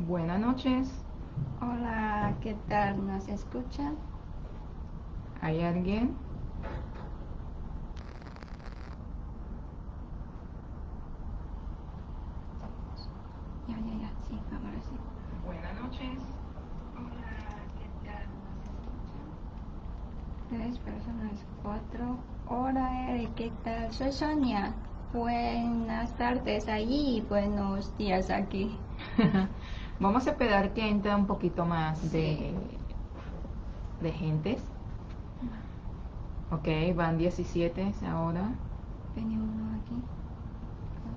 Buenas noches. Hola, ¿qué tal? ¿Nos escuchan? ¿Hay alguien? Ya, sí, ahora sí. Buenas noches. Hola, ¿qué tal? ¿Nos escuchan? Tres personas, cuatro. Hola, Eric, ¿qué tal? Soy Sonia. Buenas tardes allí y buenos días aquí. Vamos a esperar que entre un poquito más Sí. de gentes. Ok, van 17 ahora. ¿Venía uno aquí? No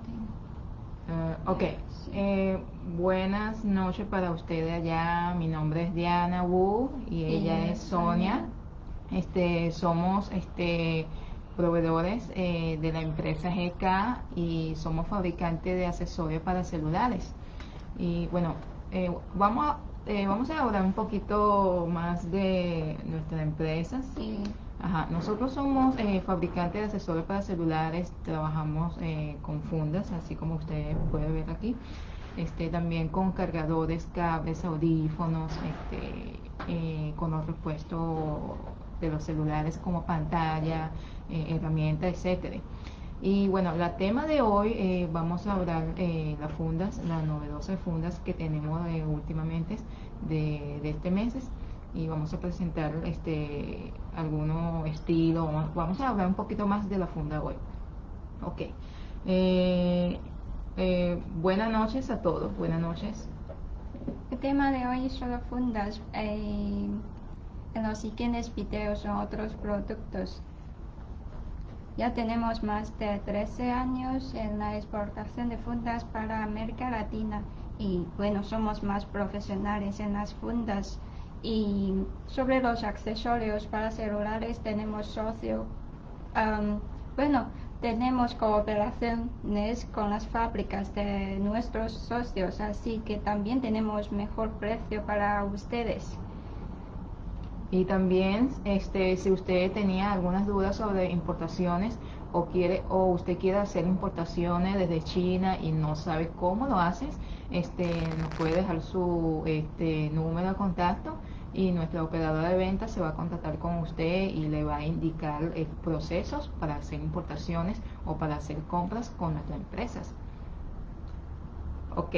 Ok, Ya, sí. buenas noches para ustedes allá. Mi nombre es Diana Wu y Y ella yo, es Sonia. Sonia. Somos proveedores de la empresa GK y somos fabricantes de accesorios para celulares. Y bueno, vamos a hablar un poquito más de nuestra empresa. Sí. Ajá, nosotros somos fabricantes de accesorios para celulares, trabajamos con fundas, así como usted puede ver aquí. También con cargadores, cables, audífonos, con los repuestos de los celulares como pantalla, herramientas, etcétera. Y bueno, la tema de hoy vamos a hablar las fundas, las novedosas fundas que tenemos últimamente de este mes, y vamos a presentar algunos estilos. Vamos a hablar un poquito más de la funda hoy. Ok. Eh, Buenas noches a todos. Buenas noches. El tema de hoy son las fundas. En los siguientes videos son otros productos. Ya tenemos más de 13 años en la exportación de fundas para América Latina y bueno, somos más profesionales en las fundas. Y sobre los accesorios para celulares tenemos socio. Um, bueno, tenemos cooperaciones con las fábricas de nuestros socios, así que también tenemos mejor precio para ustedes. Y también, si usted tenía algunas dudas sobre importaciones o usted quiere hacer importaciones desde China y no sabe cómo lo haces, nos puede dejar su número de contacto y nuestra operadora de ventas se va a contactar con usted y le va a indicar procesos para hacer importaciones o para hacer compras con nuestras empresas. Ok,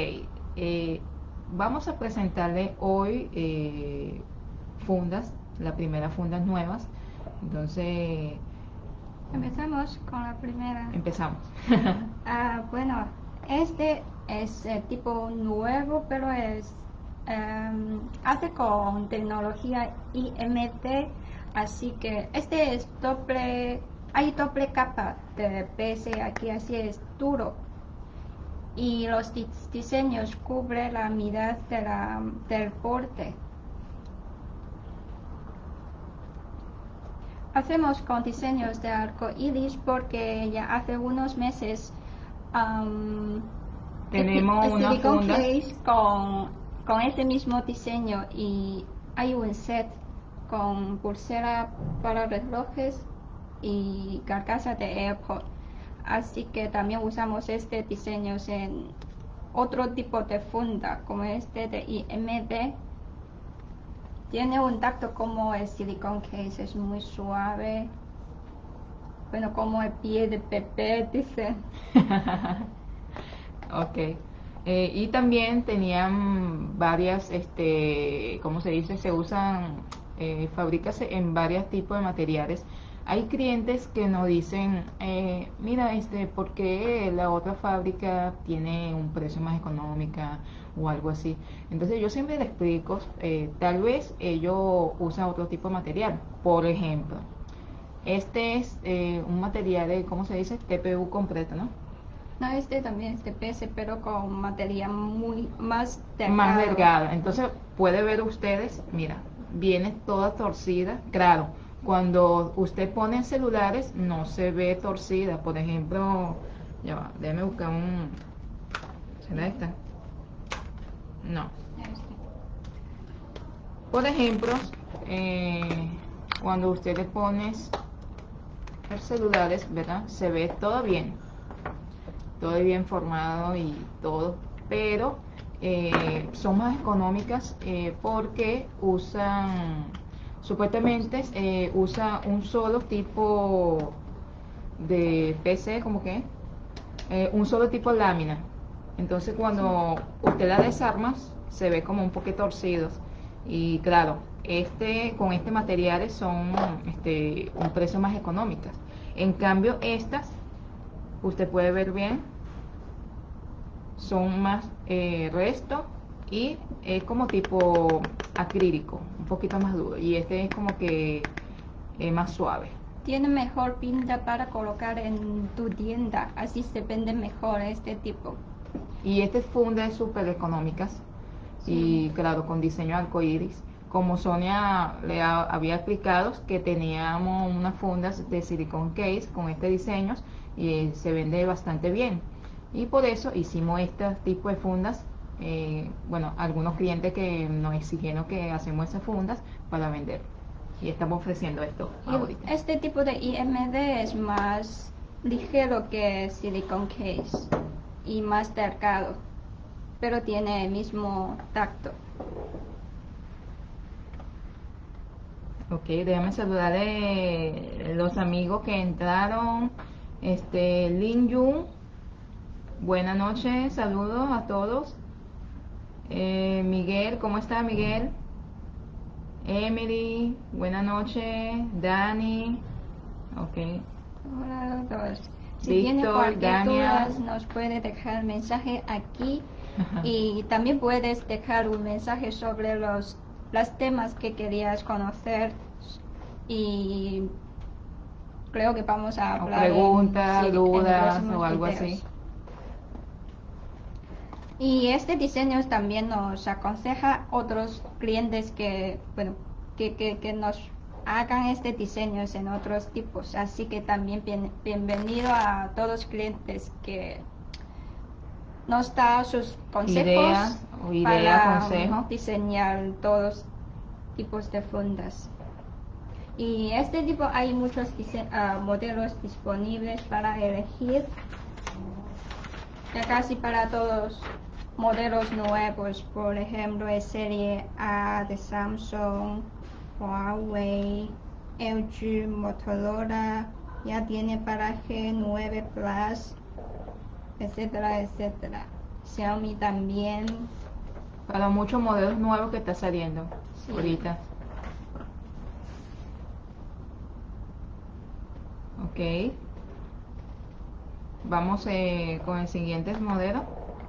vamos a presentarle hoy fundas, la primera fundas nuevas. Entonces, Empezamos con la primera. empezamos. Bueno, este es tipo nuevo, pero hace con tecnología IMT, así que este es hay doble capa de PC aquí, así es duro. Y los diseños cubren la mitad del borde. Hacemos con diseños de arco iris porque ya hace unos meses um, Tenemos el una silicone funda. case con ese mismo diseño y hay un set con pulsera para relojes y carcasa de AirPod. Así que también usamos este diseño en otro tipo de funda como este de IMD. Tiene un tacto como el silicone case, es muy suave. Bueno, como el pie de Pepe, dice. Ok. Y también tenían varias, ¿cómo se dice? Se usan, fábricas en varios tipos de materiales. Hay clientes que nos dicen, mira, ¿por qué la otra fábrica tiene un precio más económica o algo así? Entonces yo siempre les explico, tal vez ellos usan otro tipo de material. Por ejemplo, este es un material de, ¿cómo se dice? TPU completo, ¿no? No, este también es de PC, pero con material muy más Más delgado. delgada. Entonces puede ver ustedes, mira, viene toda torcida. Claro, cuando usted pone en celulares no se ve torcida. Por ejemplo, ya va, déjeme buscar un... ¿Será esta? No. Este. Por ejemplo, eh, cuando usted le pone el celulares, ¿verdad? Se ve todo bien formado y todo, pero son más económicas porque usan, supuestamente usa un solo tipo de PC, como que un solo tipo de lámina. Entonces cuando usted la desarmas se ve como un poquito torcidos. Y claro, con este materiales son un precio más económicas. En cambio estas, usted puede ver bien, son más resto y es como tipo acrílico, un poquito más duro. Y este es como que más suave. Tiene mejor pinta para colocar en tu tienda, así se vende mejor este tipo. Y estas fundas súper económicas y claro, con diseño arcoíris. Como Sonia le había explicado que teníamos unas fundas de silicone case con este diseño y se vende bastante bien. Y por eso hicimos este tipo de fundas. Bueno, algunos clientes que nos exigieron que hacemos esas fundas para vender. Y estamos ofreciendo esto ahorita. Este tipo de IMD es más ligero que silicone case y más delgado, pero tiene el mismo tacto. Ok, déjame saludar a los amigos que entraron. Lin Yun, buenas noches, saludos a todos. Miguel, ¿cómo está Miguel? Emily, buenas noches. Dani, ok. Hola a todos. Si Víctor, tiene cualquier duda, Dania. nos puede dejar mensaje aquí y también puedes dejar un mensaje sobre los temas que querías conocer y creo que vamos a O hablar preguntas, en dudas próximos o algo videos. así. Y este diseño también nos aconseja otros clientes que, bueno, que nos hagan este diseños en otros tipos. Así que también bienvenido a todos los clientes que nos da sus consejos para consejos. diseñar todos tipos de fundas. Y este tipo hay muchos modelos disponibles para elegir, ya casi para todos modelos nuevos, por ejemplo el serie A de Samsung, Huawei, LG, Motorola, ya tiene para G9 Plus, etcétera, etcétera. Xiaomi también. Para muchos modelos nuevos que está saliendo ahorita. Ok. Vamos con el siguiente modelo.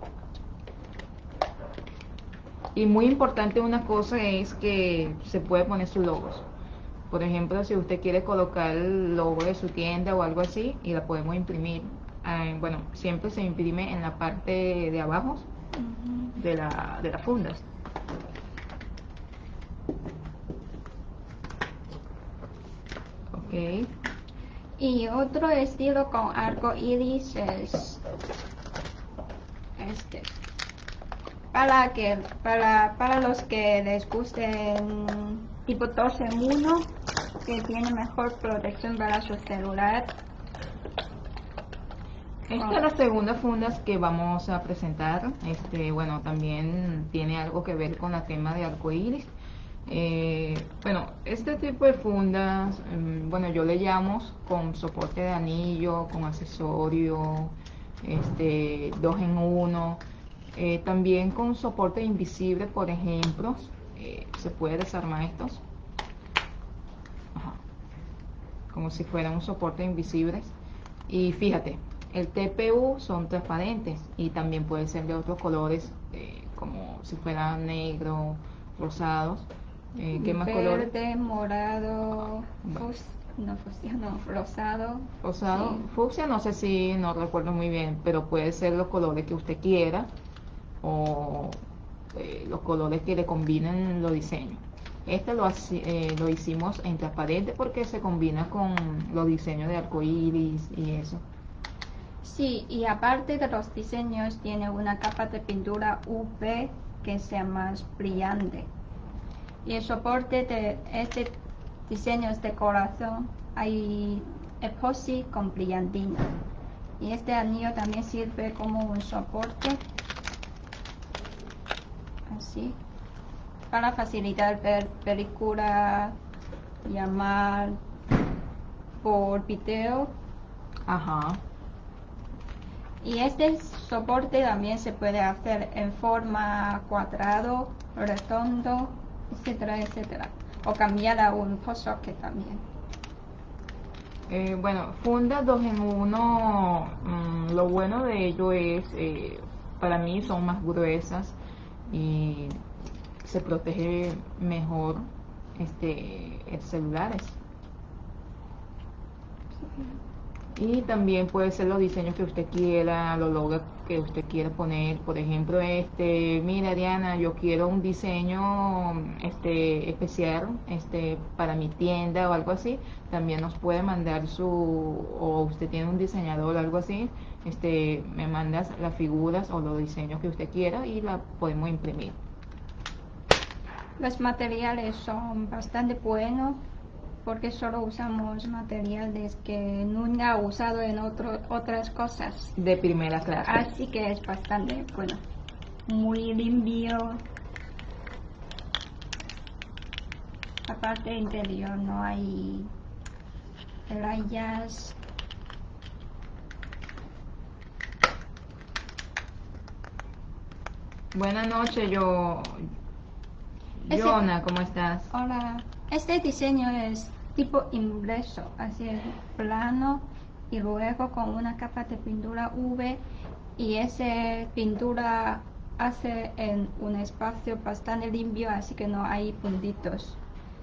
Y muy importante una cosa es que se puede poner sus logos. Por ejemplo, si usted quiere colocar el logo de su tienda o algo así, y la podemos imprimir. Bueno, siempre se imprime en la parte de abajo de las fundas. Ok. Y otro estilo con arco iris es este. Para los que les gusten tipo 2 en 1, que tiene mejor protección para su celular. Esta es la segunda fundas que vamos a presentar. Bueno, también tiene algo que ver con el tema de arcoíris. Bueno, este tipo de fundas, bueno, yo le llamo con soporte de anillo, con accesorio, 2 en 1. También con soporte invisible, por ejemplo, se puede desarmar estos. Ajá. Como si fueran un soporte invisibles. Y fíjate, el TPU son transparentes y también pueden ser de otros colores, como si fueran negro, rosados. ¿Qué más colores? Verde, morado, rosado. Rosado, Sí. fucsia, no sé si, no recuerdo muy bien, pero puede ser los colores que usted quiera o los colores que le combinen los diseños. Lo hicimos en transparente porque se combina con los diseños de arcoíris y eso. Sí, y aparte de los diseños tiene una capa de pintura UV que sea más brillante. Y el soporte de este diseño es de corazón, hay epoxi con brillantina. Y este anillo también sirve como un soporte. así, para facilitar ver película, llamar por video. Ajá. Y este soporte también se puede hacer en forma cuadrado, redondo, etcétera, etcétera. O cambiar a un post-socket también. Bueno, funda 2 en 1, lo bueno de ello es, para mí son más gruesas y se protege mejor el celulares. Y también puede ser los diseños que usted quiera, los logos que usted quiera poner. Por ejemplo, mira Diana, yo quiero un diseño especial para mi tienda o algo así. También nos puede mandar o usted tiene un diseñador o algo así, me mandas las figuras o los diseños que usted quiera y la podemos imprimir. Los materiales son bastante buenos porque solo usamos materiales que nunca he usado en otras cosas. De primera clase. Así que es bastante bueno. Muy limpio. La parte interior no hay rayas. Buenas noches, Yona, ¿cómo estás? Hola. Este diseño es tipo impreso, así es plano y luego con una capa de pintura UV y esa pintura hace en un espacio bastante limpio, así que no hay puntitos.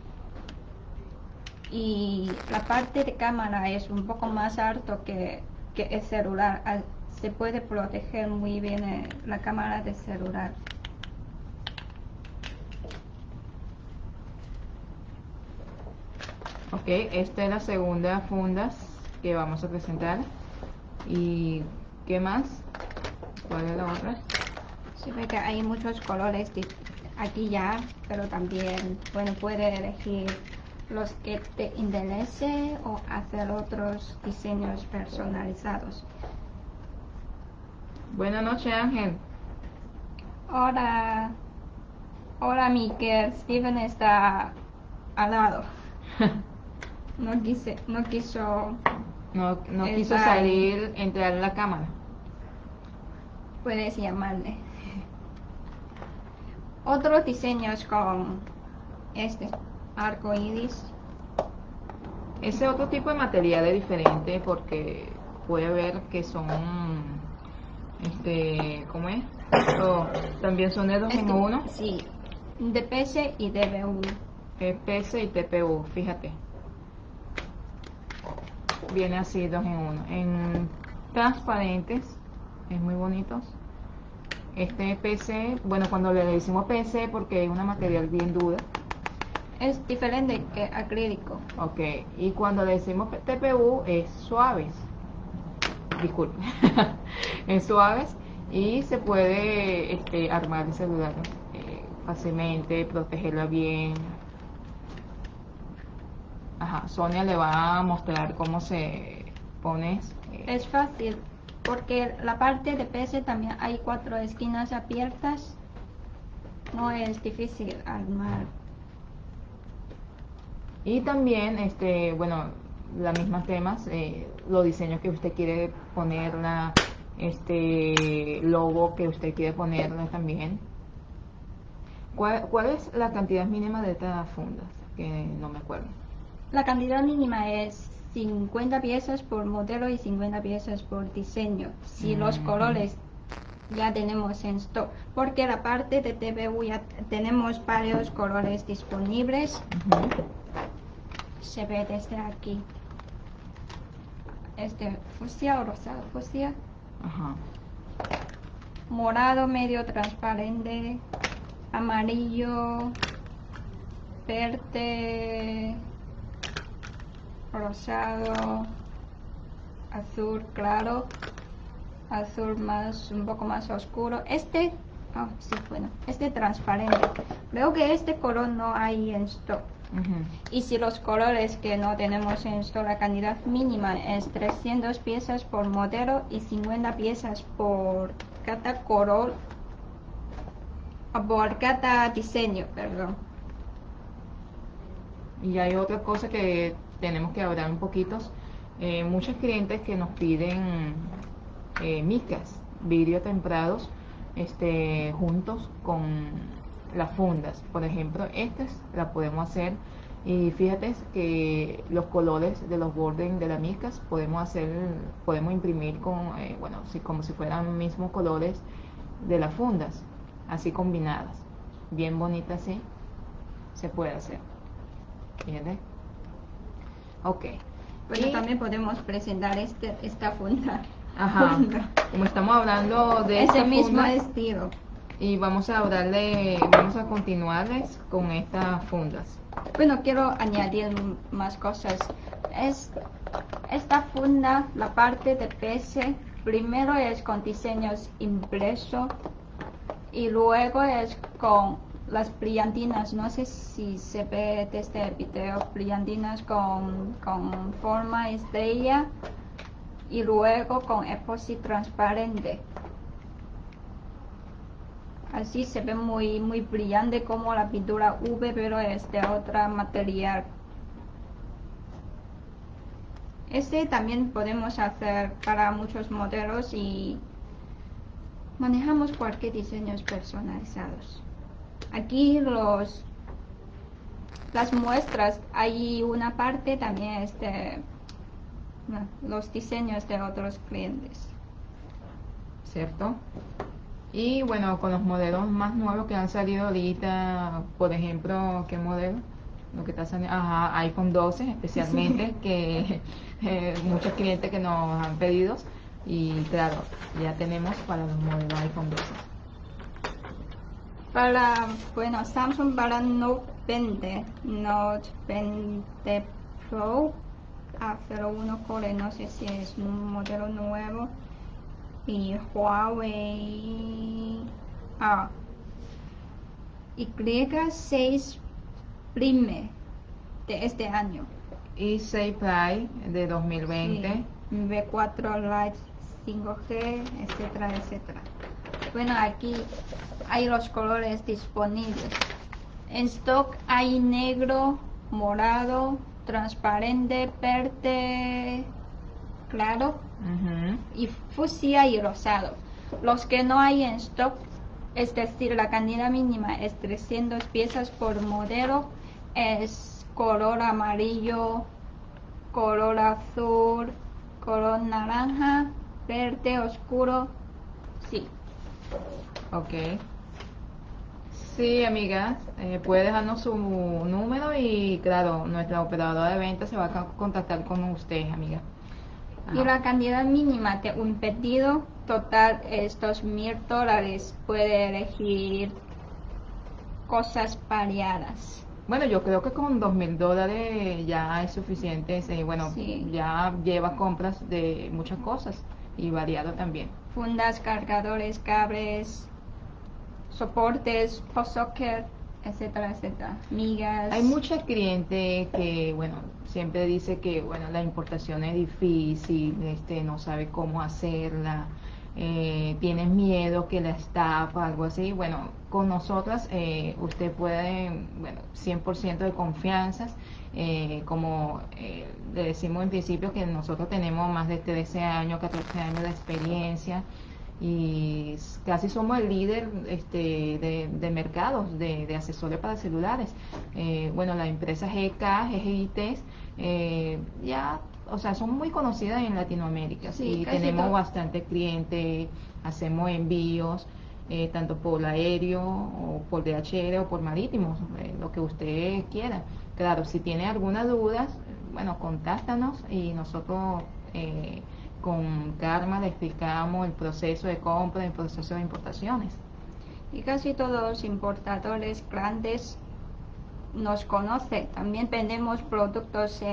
Y la parte de cámara es un poco más alto que el celular, se puede proteger muy bien la cámara del celular. Ok, esta es la segunda fundas que vamos a presentar. ¿Y qué más? ¿Cuál es la otra? Se ve que hay muchos colores aquí ya, pero también, bueno, puede elegir los que te interese o hacer otros diseños personalizados. Buenas noches, Ángel. Hola, hola Miguel, Steven está al lado. No quiso No quiso salir, entrar en la cámara. Puedes llamarle. Otros diseños con arco iris. Ese otro tipo de material es diferente porque puede ver que son, ¿cómo es? También son de 2 en 1. Sí, DPS y DBU. PS y TPU, fíjate. Viene así 2 en 1. En transparentes, es muy bonitos. Este PC, bueno, cuando le decimos PC porque es una material bien dura. Es diferente que acrílico. Ok, y cuando le decimos TPU es suaves. Disculpe. Es suaves y se puede armar el celular fácilmente, protegerlo bien. Ajá, Sonia le va a mostrar cómo se pone. Es fácil porque la parte de PC también hay 4 esquinas abiertas. No es difícil armar. Y también, bueno, las mismas temas, los diseños que usted quiere ponerla, logo que usted quiere ponerla también. ¿Cuál es la cantidad mínima de estas fundas? Que no me acuerdo. La cantidad mínima es 50 piezas por modelo y 50 piezas por diseño. Si los colores ya tenemos en stock, porque la parte de TPU ya tenemos varios colores disponibles. Se ve desde aquí. Fucsia o rosado fucsia. Ajá. Morado medio transparente, amarillo, verde, rosado, azul claro, azul un poco más oscuro. Sí, bueno, transparente. Veo que este color no hay en stock. Y si los colores que no tenemos en stock, la cantidad mínima es 300 piezas por modelo y 50 piezas por cada color. por cada diseño, perdón. Y hay otra cosa que tenemos que hablar un poquito. Muchos clientes que nos piden micas, vidrio temprados, juntos con las fundas. Por ejemplo, estas las podemos hacer y fíjate que los colores de los bordes de las micas podemos imprimir con, bueno, como si fueran mismos colores de las fundas, así combinadas, bien bonitas, así se puede hacer. Fíjate. Ok. Bueno, Y, también podemos presentar esta funda. ajá, como estamos hablando de Ese esta mismo funda, estilo. y vamos a continuarles con estas fundas. Bueno, quiero añadir más cosas. Esta funda, la parte de PC, primero es con diseños impresos y luego es con las brillantinas. No sé si se ve desde el video, brillantinas con forma estrella y luego con epoxi transparente. Así se ve muy brillante como la pintura V, pero es de otro material. También podemos hacer para muchos modelos y manejamos cualquier diseños personalizados. Aquí las muestras, hay una parte también los diseños de otros clientes. ¿Cierto? Y bueno, con los modelos más nuevos que han salido ahorita, por ejemplo, ¿qué modelo? Lo que está saliendo, ajá, iPhone 12 especialmente, que muchos clientes que nos han pedido y claro, ya tenemos para los modelos iPhone 12. Bueno, Samsung para Note 20, Note 20 Pro A01 Core, no sé si es un modelo nuevo, y Huawei Y6 Prime de este año. Y 6 Play de 2020. Sí, V4 Lite 5G, etcétera, etcétera. Bueno, aquí hay los colores disponibles. En stock hay negro, morado, transparente, verde claro, y fucsia y rosado. Los que no hay en stock, es decir, la cantidad mínima es 300 piezas por modelo, es color amarillo, color azul, color naranja, verde oscuro, sí. Ok. Sí, amiga, puede dejarnos su número y claro, nuestra operadora de ventas se va a contactar con usted, amiga. Ajá. Y la cantidad mínima de un pedido total es $2,000. Puede elegir cosas variadas. Bueno, yo creo que con $2,000 ya es suficiente. Bueno, Sí. ya lleva compras de muchas cosas y variado también. Fundas, cargadores, cables, soportes, post-socket, etcétera, etcétera. Migas. Hay mucha cliente que, bueno, siempre dice que, bueno, la importación es difícil, no sabe cómo hacerla, tiene miedo que la estafa, algo así. Bueno, con nosotras usted puede, bueno, 100% de confianza, como le decimos en principio que nosotros tenemos más de 13 años, 14 años de experiencia y casi somos el líder de mercados de accesorios para celulares. Bueno, la empresa GK, GGIT, ya, o sea, son muy conocidas en Latinoamérica, Sí, y casi tenemos todo. bastante clientes, hacemos envíos tanto por aéreo o por DHL o por marítimo, lo que usted quiera. Claro, si tiene alguna duda, bueno, contáctanos y nosotros con calma le explicamos el proceso de compra, el proceso de importaciones. Y casi todos los importadores grandes nos conocen. También vendemos productos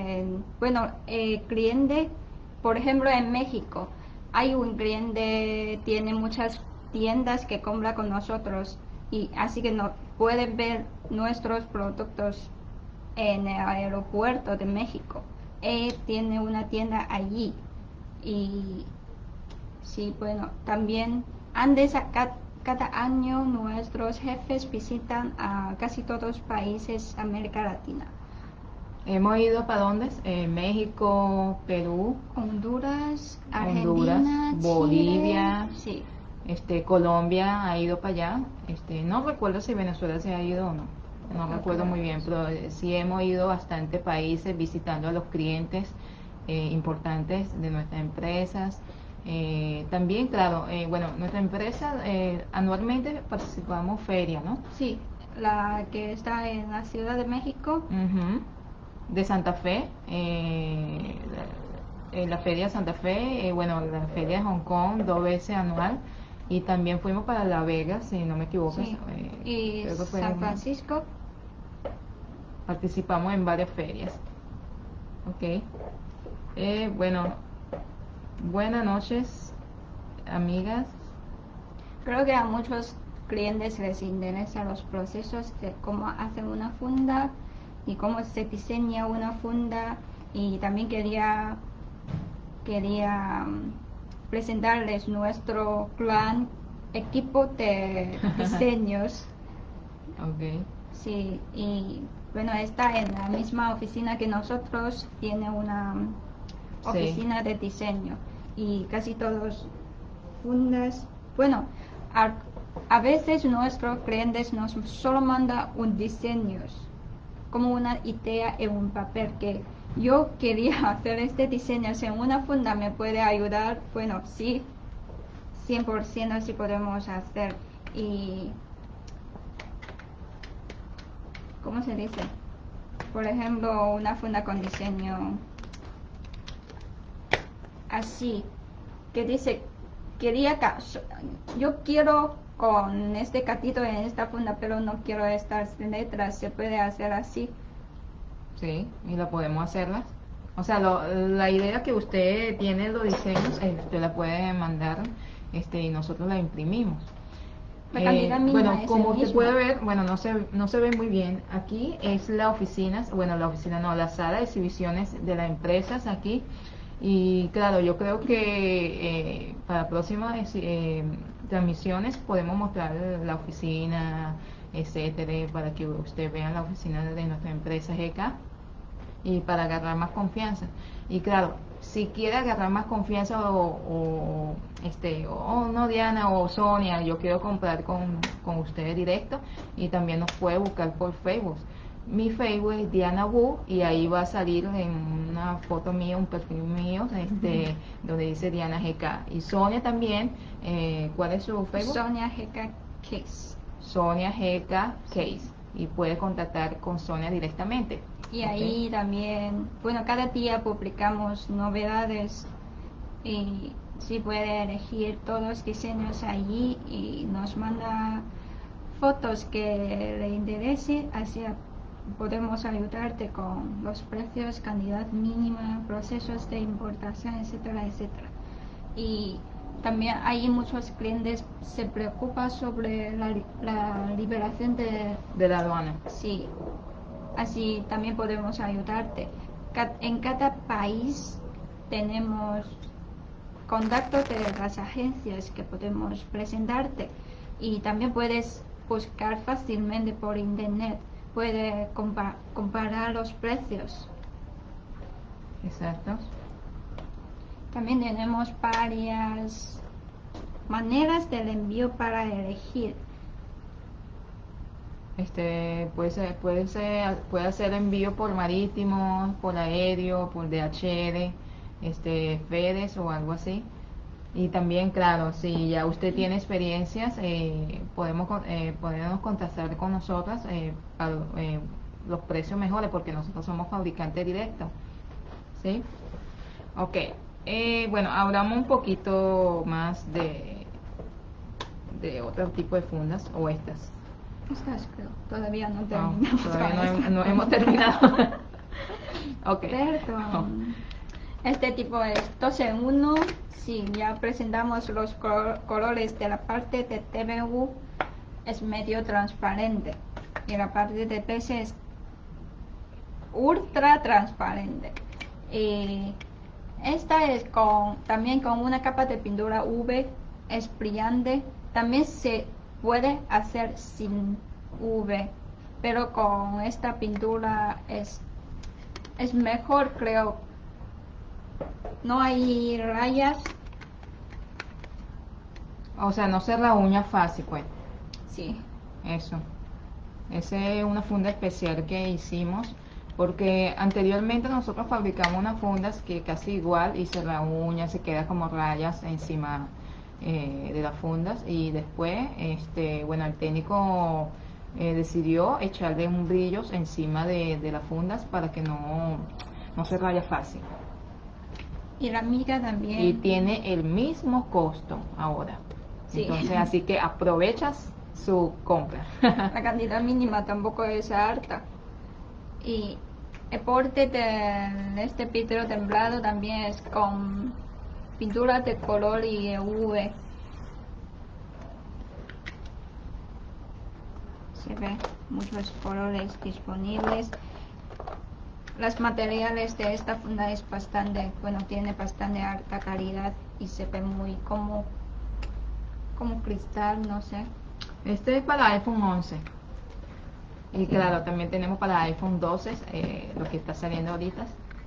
cliente, por ejemplo, en México. Hay un cliente, tiene muchas tiendas que compra con nosotros y así que no pueden ver nuestros productos en el aeropuerto de México. Él tiene una tienda allí y sí, bueno, también antes acá cada año nuestros jefes visitan a casi todos los países de América Latina. Hemos ido para dónde? México, Perú, Honduras, Honduras, Argentina, Bolivia, Chile, Colombia ha ido para allá. No recuerdo si Venezuela se ha ido o no. No No recuerdo creo. muy bien, pero sí hemos ido a bastantes países visitando a los clientes importantes de nuestras empresas. También, claro, bueno, nuestra empresa anualmente participamos feria, ¿no? Sí, la que está en la Ciudad de México. Ujú. De Santa Fe, la feria de Santa Fe, bueno, la feria de Hong Kong 2 veces anual, y también fuimos para La Vega, si no me equivoco, Sí, y creo que San Francisco. participamos en varias ferias. Ok. Bueno, buenas noches, amigas. Creo que a muchos clientes les interesan los procesos de cómo hacer una funda y cómo se diseña una funda, y también quería presentarles nuestro plan equipo de diseños. Ok. Sí, y bueno, está en la misma oficina que nosotros, tiene una Sí. oficina de diseño, y casi todos fundas, bueno, a veces nuestros clientes nos solo manda un diseño, como una idea en un papel, que yo quería hacer este diseño en una funda, ¿me puede ayudar? Bueno, sí, 100% así podemos hacer. Y ¿cómo se dice? Por ejemplo, una funda con diseño así, que dice, yo quiero con este gatito en esta funda, pero no quiero estas letras, se puede hacer así. Sí, y la podemos hacerlas. O sea, la idea que usted tiene, los diseños, usted la puede mandar, y nosotros la imprimimos. La cantidad mínima Bueno, es como el usted mismo. puede ver, bueno, no se ve muy bien. Aquí es la oficina, bueno, la oficina no, la sala de exhibiciones de las empresas aquí. Y claro, yo creo que para próximas transmisiones podemos mostrar la oficina, etcétera, para que usted vea la oficina de nuestra empresa GK, y para agarrar más confianza. Y claro, si quiere agarrar más confianza, o no, Diana o Sonia, yo quiero comprar con ustedes directo, y también nos puede buscar por Facebook. Mi Facebook es Diana Wu, y ahí va a salir en una foto mía, un perfil mío, donde dice Diana GK. Y Sonia también, ¿cuál es su Facebook? Sonia GK Case. Sonia GK Case, y puede contactar con Sonia directamente. Y Ok. ahí también, bueno, cada día publicamos novedades, y si puede elegir todos los diseños allí y nos manda fotos que le interese, así podemos ayudarte con los precios, cantidad mínima, procesos de importación, etcétera, etcétera. Y también hay muchos clientes se preocupan sobre la liberación De la aduana. sí, así también podemos ayudarte. En cada país tenemos contactos de las agencias que podemos presentarte, y también puedes buscar fácilmente por internet, puedes comparar los precios. Exacto. También tenemos varias maneras del envío para elegir. Puede hacer envío por marítimo, por aéreo, por DHL, FedEx o algo así. Y también, claro, si ya usted tiene experiencias, podemos contactar con nosotras para los precios mejores, porque nosotros somos fabricantes directos. ¿Sí? Ok. Bueno, hablamos un poquito más de otro tipo de fundas, o estas. Estas creo, todavía no No, terminamos. todavía con esta. no hemos terminado. Ok. Perdón. Este tipo es 2 en 1. Si ya presentamos los colores de la parte de TVU, es medio transparente, y la parte de PC es ultra transparente. Y esta es también con una capa de pintura UV, es brillante. también se puede hacer sin V, pero con esta pintura es mejor, creo. No hay rayas. O sea, no ser la uña fácil, pues. Sí. Eso. Esa es una funda especial que hicimos porque anteriormente nosotros fabricamos unas fundas que casi igual y se la uña, se queda como rayas encima de las fundas y después, bueno, el técnico decidió echarle un brillo encima de las fundas para que no se raya fácil. Y la miga Y también. tiene el mismo costo ahora. Sí. Entonces, así que aprovechas su compra. La cantidad mínima tampoco es alta. Y el porte de este vidrio templado también es con pintura de color y UV. Se ve muchos colores disponibles. Los materiales de esta funda es bastante, bueno, tiene bastante alta calidad y se ve muy como cristal, no sé. Este es para iPhone 11. Y claro, también tenemos para iPhone 12, lo que está saliendo ahorita.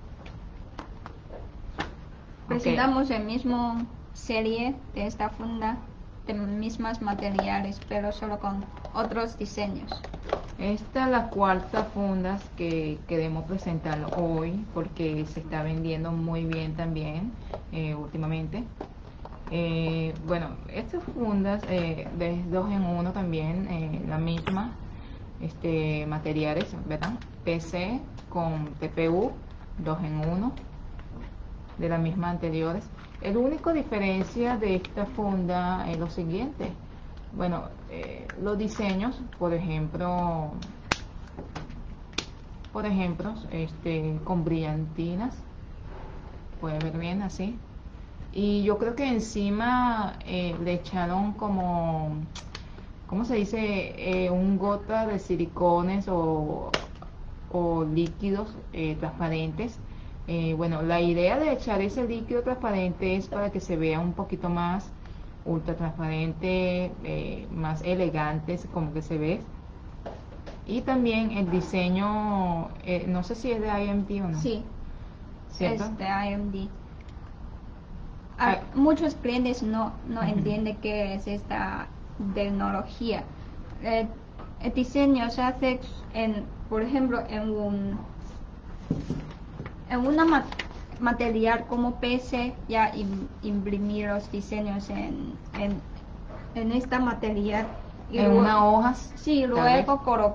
Presentamos el mismo serie de esta funda, de mismos materiales, pero solo con otros diseños. Esta es la cuarta funda que queremos presentar hoy porque se está vendiendo muy bien también últimamente. Bueno, estas fundas de 2 en 1 también, la misma, materiales, ¿verdad? PC con TPU 2 en 1 de las mismas anteriores. El único diferencia de esta funda es lo siguiente. Bueno, los diseños, por ejemplo, con brillantinas, puede ver bien así. Y yo creo que encima le echaron como, ¿cómo se dice? Un gota de silicones o líquidos transparentes. Bueno, la idea de echar ese líquido transparente es para que se vea un poquito más ultra transparente, más elegante, como que se ve. Y también el diseño, no sé si es de IMD o no. Sí, ¿Cierto? es de AMD. Muchos clientes no entienden qué es esta tecnología. El diseño se hace por ejemplo, en una material como PC, ya imprimir los diseños en esta material y en una hoja. sí, luego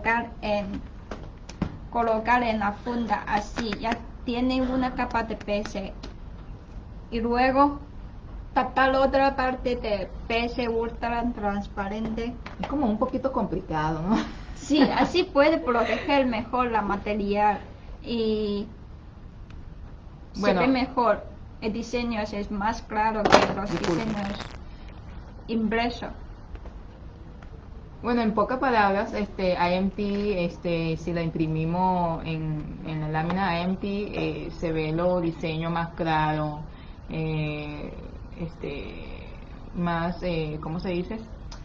colocar en la funda así, ya tiene una capa de PC y luego tapar otra parte de PC ultra transparente. Es como un poquito complicado, ¿no? Sí, así puede proteger mejor la material y Bueno, se ve mejor. El diseño es más claro que los diseños impresos. Bueno, en pocas palabras, IMT, si la imprimimos en la lámina IMT, se ve los diseños más claros, más, ¿cómo se dice?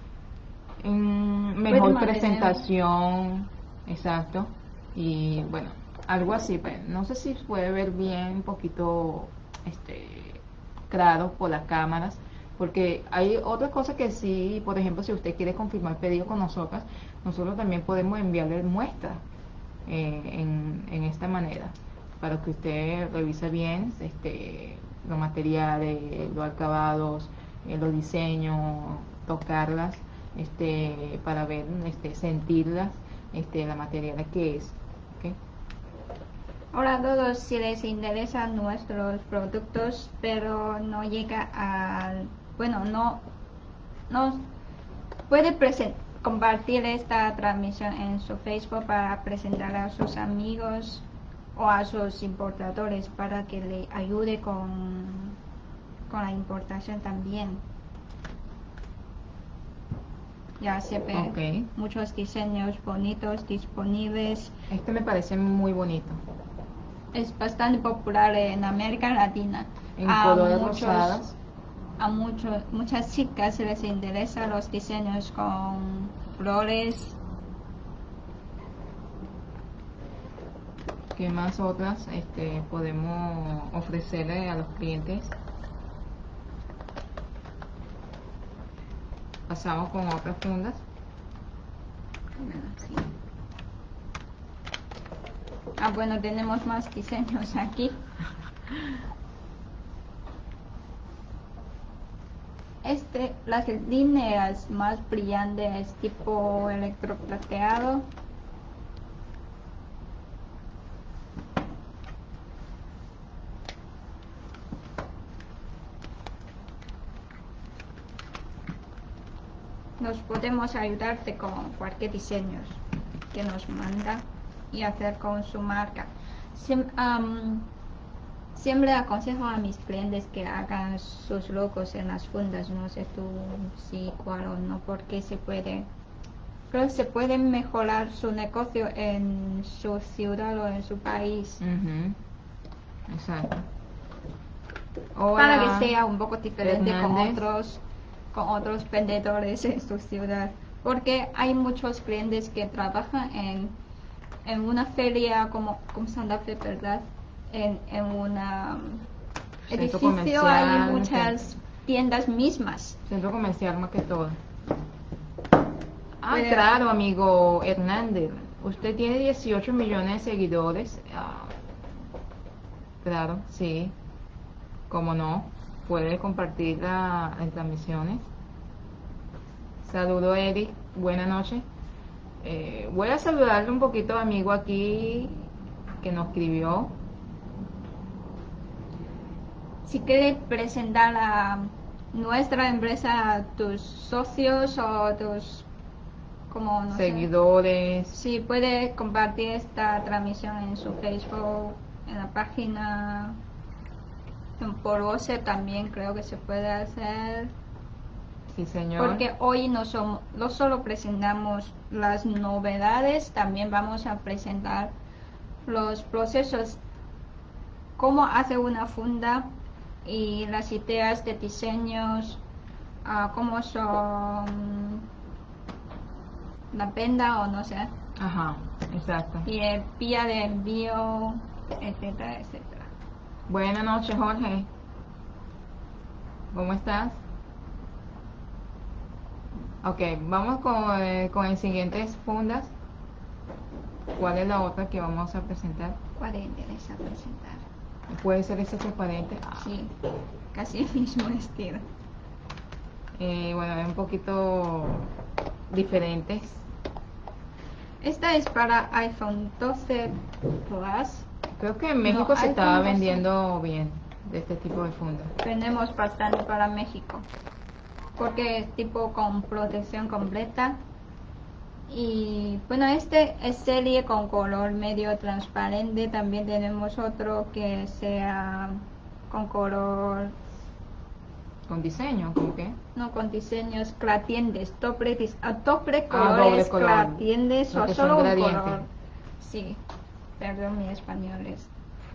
Mejor presentación, exacto. Y bueno, algo así, pues, no sé si puede ver bien un poquito, claro por las cámaras. Porque hay otra cosa que sí, por ejemplo, si usted quiere confirmar pedido con nosotros también podemos enviarle muestras en esta manera, para que usted revise bien los materiales, los acabados, los diseños, tocarlas, para ver, sentirlas, la material que es. ¿Okay? Ahora a todos si les interesan nuestros productos, pero no llega al, bueno, no puede compartir esta transmisión en su Facebook para presentar a sus amigos o a sus importadores para que le ayude con la importación también. Ya se ven muchos diseños bonitos disponibles. Este me parece muy bonito. Es bastante popular en América Latina. En colores rosadas. a muchas chicas les interesan los diseños con flores. ¿Qué más otras podemos ofrecerle a los clientes? Pasamos con otras fundas. Sí. Bueno, tenemos más diseños aquí. Las líneas más brillantes tipo electroplateado. Nos podemos ayudarte con cualquier diseño que nos manda y hacer con su marca. Siempre aconsejo a mis clientes que hagan sus logos en las fundas. No sé tú si cuál o no, porque creo que se puede mejorar su negocio en su ciudad o en su país. Exacto. Para que sea un poco diferente Hernández. con otros vendedores en su ciudad, porque hay muchos clientes que trabajan en una feria como Santa Fe, ¿verdad? En un edificio hay muchas tiendas mismas. Centro comercial más que todo. Claro, amigo Hernández, usted tiene 18 millones de seguidores. Claro, sí, como no, puede compartir en transmisiones. Saludo, Eric, buenas noches. Voy a saludarle un poquito, amigo, aquí que nos escribió. Si quieres presentar a nuestra empresa a tus socios o tus seguidores. Sí, puede compartir esta transmisión en su Facebook, en la página, por WhatsApp también creo que se puede hacer. Sí, señor. Porque hoy no solo presentamos las novedades, también vamos a presentar los procesos, cómo hace una funda y las ideas de diseños, cómo son la venda o no sé. Ajá, exacto. Y el vía de envío, etcétera, etcétera. Buenas noches, Jorge. ¿Cómo estás? Ok, vamos con el siguientes fundas. ¿Cuál es la otra que vamos a presentar? ¿Cuál interesa presentar? ¿Puede ser ese transparente? Sí, casi el mismo estilo. Bueno, es un poquito diferentes. Esta es para iPhone 12 Plus. Creo que en México se estaba vendiendo bien de este tipo de fundas. Vendemos bastante para México porque es tipo con protección completa. Y bueno, este es serie con color medio transparente. También tenemos otro que sea con color, con diseño, ¿cómo qué? no, con diseños gradientes, doble colores, color. gradientes o solo un gradiente. color. Sí, perdón, mi español es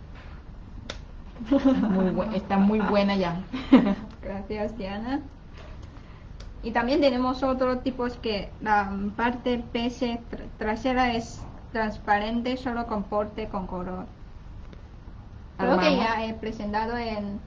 está muy buena ya. Gracias, Diana. Y también tenemos otros tipos que la parte PC trasera es transparente, solo con porte con color. Creo que ya he presentado en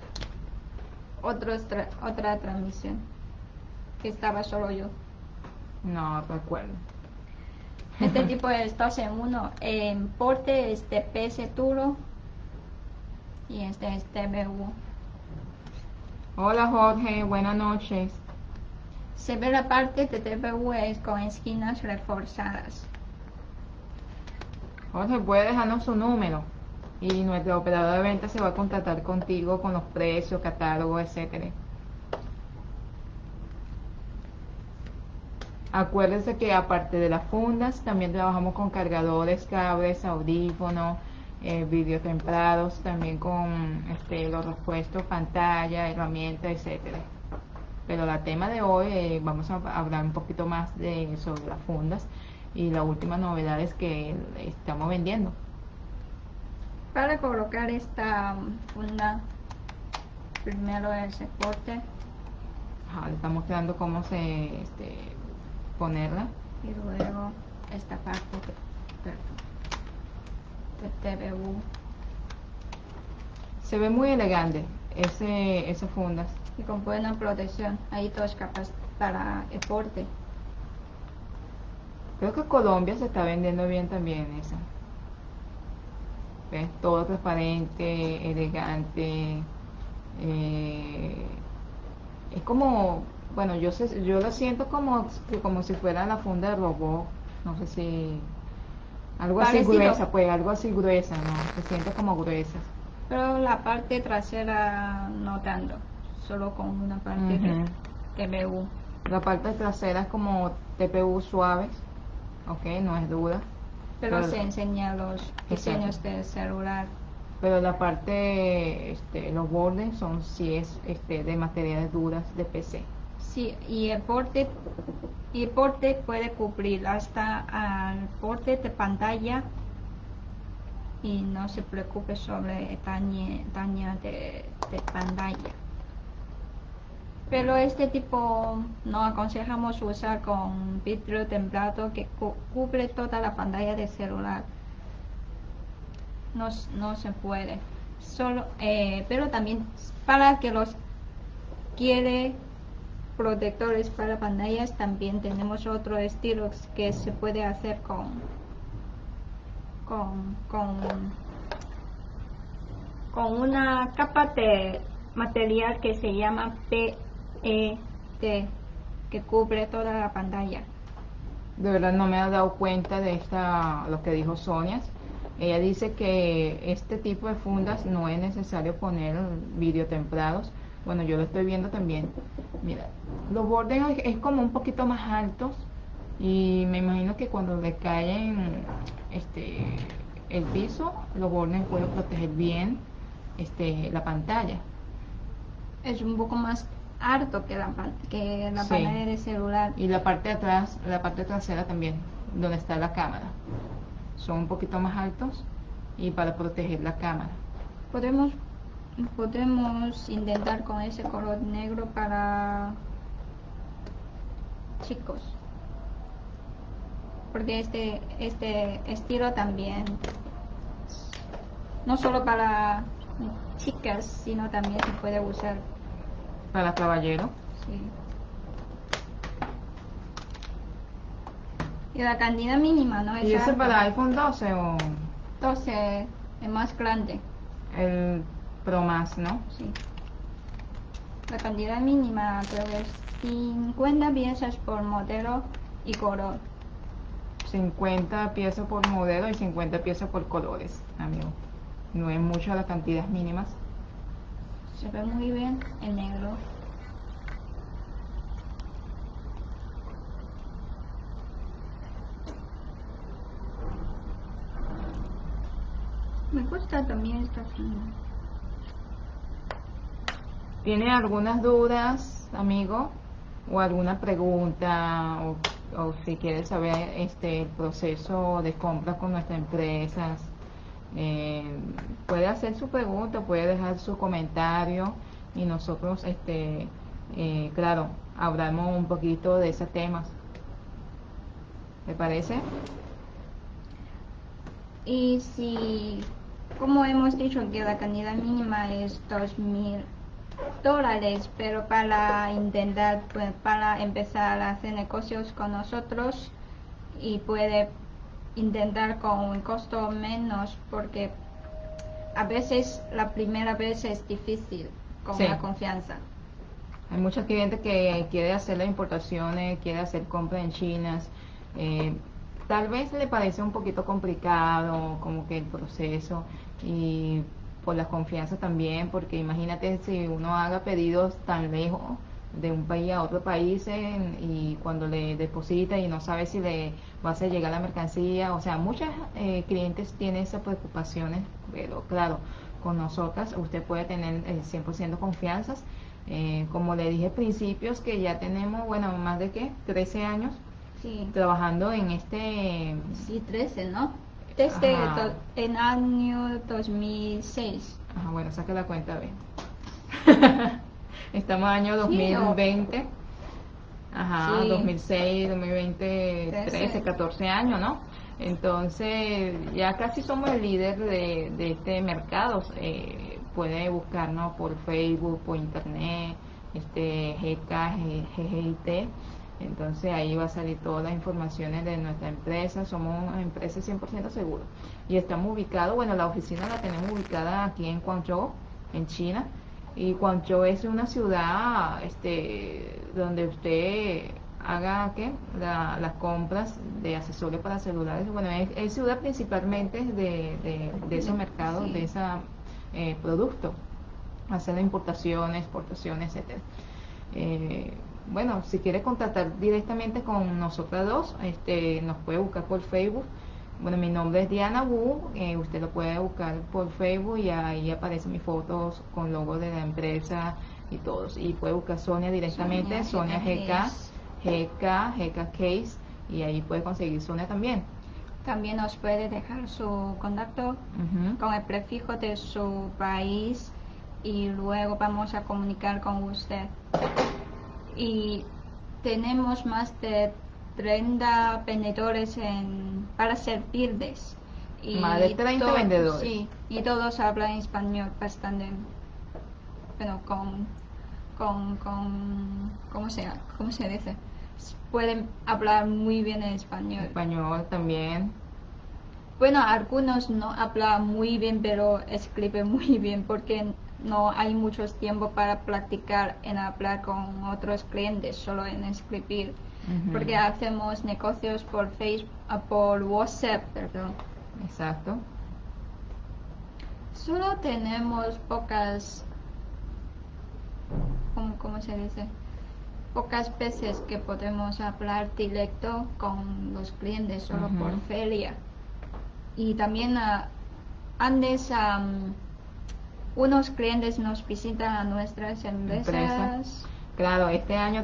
otra transmisión que estaba solo yo. No recuerdo. Este tipo es 2 en 1. En porte es de PC duro y este es TBU. Hola, Jorge, buenas noches. Se ve la parte de TBU es con esquinas reforzadas. Jorge, puede dejarnos su número y nuestro operador de ventas se va a contactar contigo con los precios, catálogo, etcétera. Acuérdense que aparte de las fundas también trabajamos con cargadores, cables, audífonos, vídeos templados, también con los repuestos, pantalla, herramientas, etcétera. Pero el tema de hoy vamos a hablar un poquito más sobre las fundas y las últimas novedades que estamos vendiendo. Para colocar esta funda Primero el soporte Ajá, le está mostrando cómo ponerla. y luego esta parte de TVU. Se ve muy elegante esas fundas. Y con buena protección. Hay dos capas para el porte. Creo que Colombia se está vendiendo bien también esa. ¿Ves? Todo transparente, elegante. Es como, bueno, yo lo siento como si fuera la funda de robot. No sé si algo así Parecido. gruesa, pues algo así gruesa, ¿no? Se siente como gruesa. Pero la parte trasera no tanto. Solo con una parte de Ujú. TVU. La parte trasera es como TPU suaves, ok, no es dura. Pero se enseña los diseños Exacto. del celular. Pero la parte, los bordes son sí es de materiales duras de PC. Sí, y el porte puede cubrir hasta al porte de pantalla y no se preocupe sobre el daño de pantalla. Pero este tipo no aconsejamos usar con vidrio templado que cubre toda la pantalla del celular. No se puede. Pero también para que los quiere protectores para pantallas también tenemos otro estilo que se puede hacer con, con una capa de material que se llama PET que cubre toda la pantalla. De verdad no me he dado cuenta de lo que dijo Sonia. Ella dice que este tipo de fundas no es necesario poner vidrio templados. Bueno, yo lo estoy viendo también. Mira, los bordes es como un poquito más altos y me imagino que cuando le caen el piso, los bordes pueden proteger bien la pantalla. Es un poco más alto que la Sí. pantalla de celular. Y la parte de atrás, la parte trasera también, donde está la cámara. Son un poquito más altos y para proteger la cámara. Podemos intentar con ese color negro para chicos, porque este estilo también no solo para chicas, sino también se puede usar. Para caballero. Sí. Y la cantidad mínima no es ¿Y ese alta. para iPhone 12 o 12 es más grande. el Pro Max, no? Sí. La cantidad mínima creo que es 50 piezas por modelo y color. 50 piezas por modelo y 50 piezas por colores, amigo. No es mucho las cantidades mínimas. Se ve muy bien en negro. Me gusta también esta funda. ¿Tiene algunas dudas, amigo? ¿O alguna pregunta? ¿O si quiere saber el proceso de compra con nuestras empresas? Puede hacer su pregunta, puede dejar su comentario y nosotros, claro, hablamos un poquito de esos temas. ¿Me parece? Y si, como hemos dicho que la cantidad mínima es $2,000, pero para intentar, pues, para empezar a hacer negocios con nosotros y puede intentar con un costo menos porque a veces la primera vez es difícil con Sí. la confianza. Hay muchos clientes que quieren hacer las importaciones, quieren hacer compras en China. Tal vez le parece un poquito complicado como que el proceso y por la confianza también, porque imagínate si uno haga pedidos tan lejos de un país a otro país y cuando le deposita y no sabe si le va a hacer llegar la mercancía, o sea, muchos clientes tienen esas preocupaciones, pero claro, con nosotras usted puede tener 100% confianza. Como le dije principios que ya tenemos, bueno, más de 13 años Sí, trabajando en sí, 13, ¿no? Desde Ajá. el año 2006. Ajá, bueno, saque la cuenta, a ver. Estamos año Sí, 2020. Ajá, sí, 2006, 2020, 13, 14 años, ¿no? Entonces, ya casi somos el líder de este mercado. Puede buscarnos por Facebook, por internet, GK, GGIT. Entonces, ahí va a salir todas las informaciones de nuestra empresa. Somos una empresa 100% segura. Y estamos ubicados, bueno, la oficina la tenemos ubicada aquí en Guangzhou, en China. Y Guangzhou es una ciudad donde usted haga las compras de accesorios para celulares. Bueno, es ciudad principalmente de esos mercados, de sí. ese producto, hacer importaciones, exportaciones, etcétera. Bueno, si quiere contactar directamente con nosotras dos, nos puede buscar por Facebook. Bueno, mi nombre es Diana Wu, usted lo puede buscar por Facebook y ahí aparecen mis fotos con logo de la empresa y todos. Y puede buscar Sonia directamente, Sonia GK, GK Case, y ahí puede conseguir Sonia también. También nos puede dejar su contacto con el prefijo de su país y luego vamos a comunicar con usted. Y tenemos más de 30 vendedores para servirles. Y Más de 30 vendedores. Sí, y todos hablan español bastante, bueno, ¿cómo se dice? Pueden hablar muy bien en español. Español también. Bueno, algunos no hablan muy bien, pero escriben muy bien porque no hay mucho tiempo para practicar en hablar con otros clientes, solo en escribir. Porque hacemos negocios por Facebook, por WhatsApp, perdón. Exacto. Solo tenemos pocas, ¿cómo se dice? Pocas veces que podemos hablar directo con los clientes, solo por feria. Y también antes unos clientes nos visitan a nuestras empresas. Claro, este año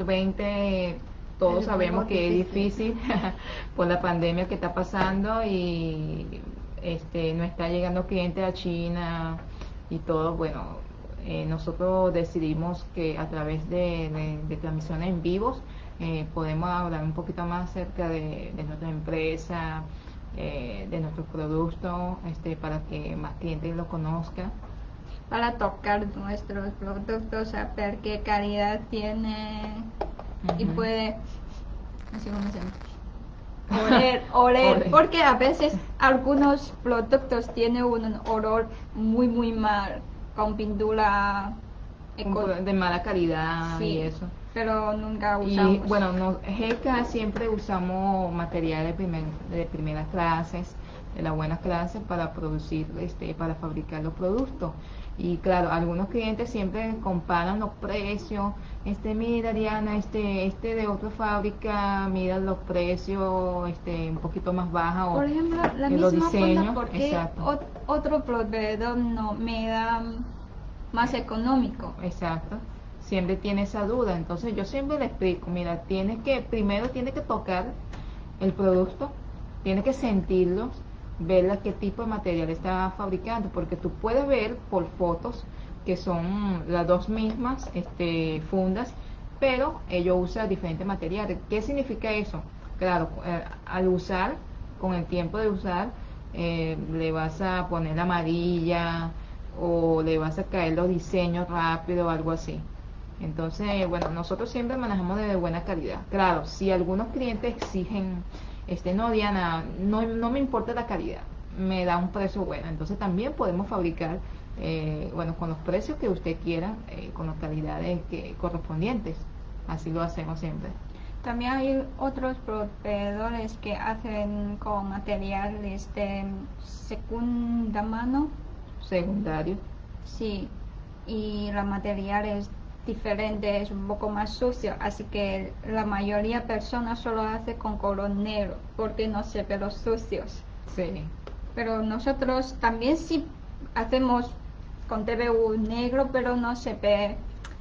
2020 todos sabemos que es difícil por la pandemia que está pasando y no está llegando cliente a China y todo. Bueno, nosotros decidimos que a través de transmisiones en vivos podemos hablar un poquito más acerca de nuestra empresa, de nuestros productos, para que más clientes lo conozcan. Para tocar nuestros productos, saber qué calidad tiene y puede, así como se llama, oler, porque a veces algunos productos tienen un olor muy mal, con pintura de mala calidad, sí, y eso. Pero nunca usamos. Y bueno, GK siempre usamos materiales de primeras clases, de las buenas clases para producir, para fabricar los productos. Y claro, algunos clientes siempre comparan los precios. Mira Diana, de otra fábrica, mira los precios, un poquito más baja, o por ejemplo, la los misma diseños. ¿por qué otro proveedor no me da más económico? Exacto. Siempre tiene esa duda. Entonces yo siempre le explico, mira, primero tienes que tocar el producto, tienes que sentirlo, ver qué tipo de material está fabricando, porque tú puedes ver por fotos que son las dos mismas fundas, pero ellos usan diferentes materiales. ¿Qué significa eso? Claro, al usar, con el tiempo de usar, le vas a poner amarilla o le vas a caer los diseños rápido o algo así. Entonces, bueno, nosotros siempre manejamos de buena calidad. Claro, si algunos clientes exigen, no Diana, no me importa la calidad, me da un precio bueno, entonces también podemos fabricar, bueno, con los precios que usted quiera, con las calidades correspondientes. Así lo hacemos siempre. También hay otros proveedores que hacen con materiales de segunda mano. Secundario. Sí, y el material es diferente, es un poco más sucio, así que la mayoría de personas solo hace con color negro porque no se ve los sucios. Sí. Pero nosotros también sí hacemos con TVU negro, pero no se ve,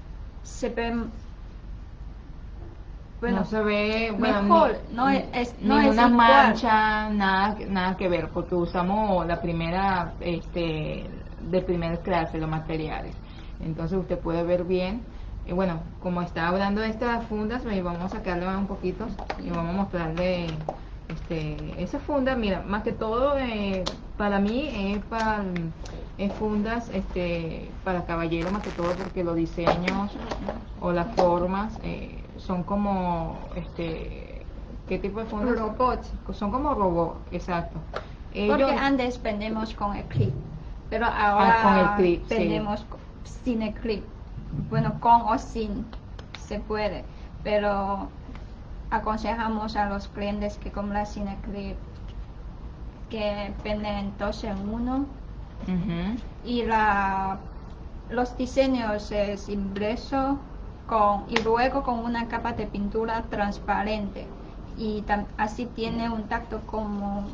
bueno, no se ve mejor, no es ninguna igual. mancha, nada que ver, porque usamos la primera, de primera clase, los materiales. entonces usted puede ver bien. Y bueno, como está hablando de estas fundas, vamos a sacarle un poquito y vamos a mostrarle esa funda. Mira, más que todo para mí es fundas para caballero, más que todo porque los diseños o las formas son como ¿qué tipo de fundas? Robots. Son como robots, exacto. Porque antes vendemos con el clip, pero ahora con el clip, vendemos sin el clip. Bueno, con o sin se puede, pero aconsejamos a los clientes que compran sin el clip que venden 2 en 1. Y los diseños es impreso y luego con una capa de pintura transparente, y así tiene un tacto como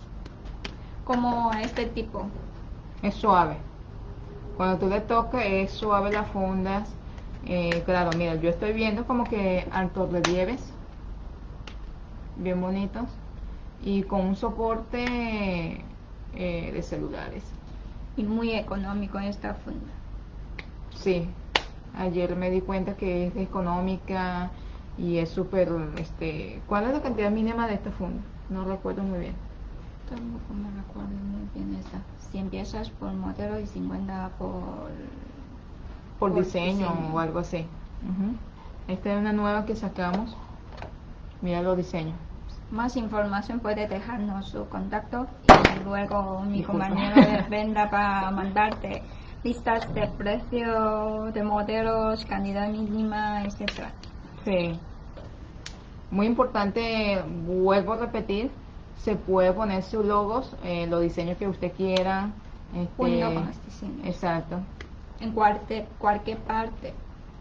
este tipo. Es suave. Cuando tú le toques es suave las fundas. Claro, mira, yo estoy viendo como que altos relieves bien bonitos y con un soporte de celulares. Y muy económico esta funda. Sí, ayer me di cuenta que es económica y es súper, ¿cuál es la cantidad mínima de esta funda? No recuerdo muy bien. Tampoco me recuerdo muy bien esta. 100 piezas por modelo y 50 por diseño o algo así. Esta es una nueva que sacamos. Mira los diseños. Más información puede dejarnos su contacto y luego mi compañero de venta para mandarte listas de precio, de modelos, cantidad mínima, etcétera. Sí. Muy importante, vuelvo a repetir, se puede poner sus logos, los diseños que usted quiera. Junto con los diseños. Exacto. En cualquier parte.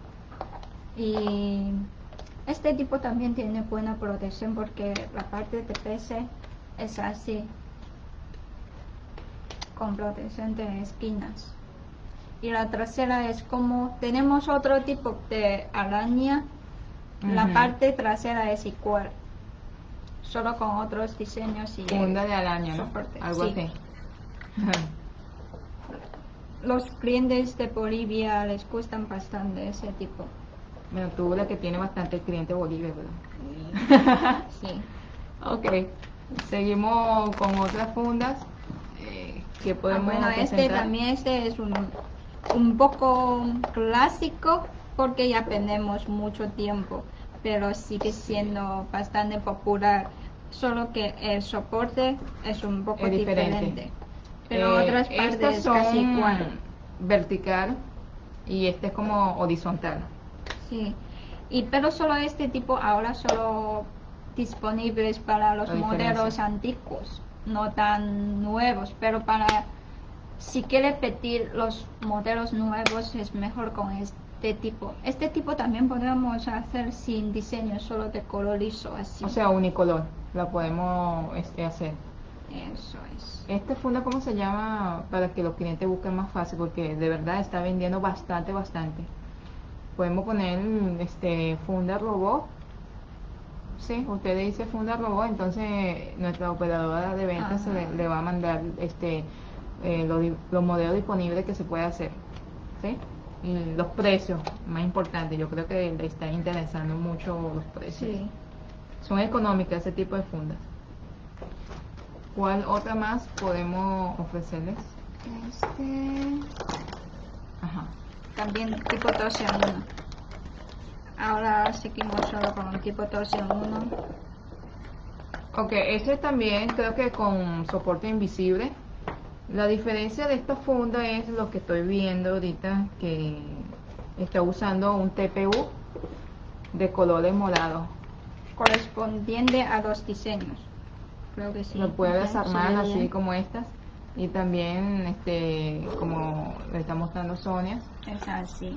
Y este tipo también tiene buena protección porque la parte de PC es así, con protección de esquinas. Y la trasera es como, tenemos otro tipo de araña, la parte trasera es igual, solo con otros diseños y funda de araña, ¿no? soporte. Algo Sí. así. Los clientes de Bolivia les gustan bastante ese tipo. Bueno, tú la que tiene bastante cliente Bolivia, ¿verdad? Sí. Ok, seguimos con otras fundas que podemos Bueno, presentar. este es un poco clásico porque ya tenemos mucho tiempo, pero sigue siendo bastante popular, solo que el soporte es un poco Es diferente. Pero otras estas partes son casi igual. vertical y este es como horizontal. Sí, pero solo este tipo ahora solo disponibles para los modelos antiguos, no tan nuevos, pero si quiere pedir los modelos nuevos es mejor con este tipo. Este tipo también podemos hacer sin diseño, solo de color liso, así. O sea, unicolor, la podemos hacer. Eso es. Esta funda, ¿cómo se llama? Para que los clientes busquen más fácil, porque de verdad está vendiendo bastante. Podemos poner funda robot. Sí, usted dice funda robot, entonces nuestra operadora de ventas le va a mandar los modelos disponibles que se puede hacer. ¿Sí? Y los precios, más importante, yo creo que le está interesando mucho los precios. Sí. Son económicas ese tipo de fundas. ¿Cuál otra más podemos ofrecerles? Ajá. También tipo 2 en 1. Ahora seguimos solo con el tipo 2 en 1. Ok, ese también creo que con soporte invisible. La diferencia de esta funda es lo que estoy viendo ahorita, que está usando un TPU de colores morados. Correspondiente a los diseños. Creo que sí. Lo puede desarmar así bien. como estas. Y también, como le está mostrando Sonia. Es así.